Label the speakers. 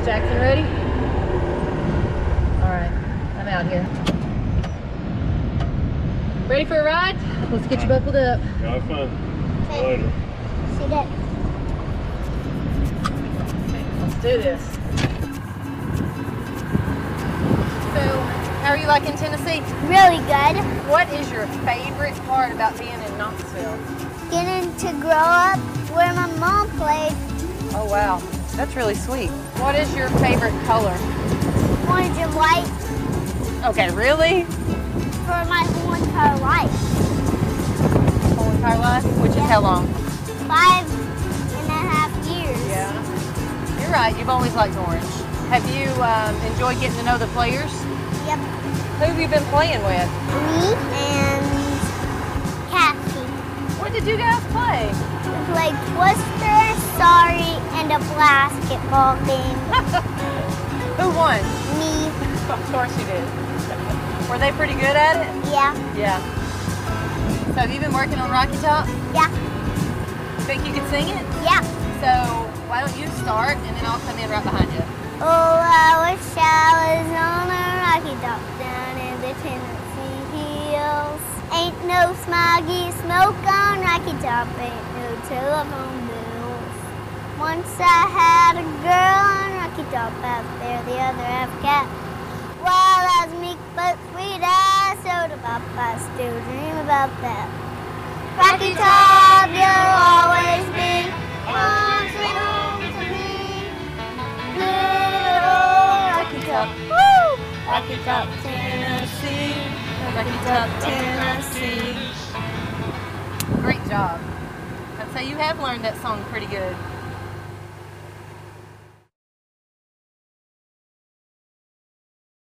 Speaker 1: Jackson ready? Alright, I'm out here. Ready for a ride? Let's get you buckled up.
Speaker 2: Have fun. Later.
Speaker 3: See that?
Speaker 1: Okay, let's do this. So, how are you liking Tennessee?
Speaker 3: Really good.
Speaker 1: What is your favorite part about being in Knoxville?
Speaker 3: Getting to grow up where my mom played.
Speaker 1: Oh wow, that's really sweet. What is your favorite color?
Speaker 3: Orange and white
Speaker 1: Okay, really?
Speaker 3: for my whole entire life.
Speaker 1: Whole entire life? Which is how long?
Speaker 3: 5.5 years.
Speaker 1: Yeah. You're right, you've always liked orange. Have you enjoyed getting to know the players?
Speaker 3: Yep.
Speaker 1: Who have you been playing with?
Speaker 3: Me and Kathy.
Speaker 1: What did you guys play?
Speaker 3: We played Twister, Sorry, and a basketball game.
Speaker 1: Who won?
Speaker 3: Me.
Speaker 1: Of course you did. Were they pretty good at it?
Speaker 3: Yeah.
Speaker 1: Yeah. So have you been working on Rocky Top?
Speaker 3: Yeah.
Speaker 1: Think you can sing it?
Speaker 3: Yeah.
Speaker 1: So why don't you start and then I'll come in right behind you.
Speaker 3: Oh, I wish I was on a Rocky Top down in the Tennessee hills. Ain't no smoggy smoke on Rocky Top, ain't no telephone bills. Once I had a girl on Rocky Top out there, the other half cat. Wild as meek but sweet as soda pop, I still dream about that. Rocky Top, you'll always be home sweet home to me. Good old Rocky Top, woo! Rocky Top, Tennessee.
Speaker 1: Rocky Top, Tennessee. Great job. I'd say you have learned that song pretty good.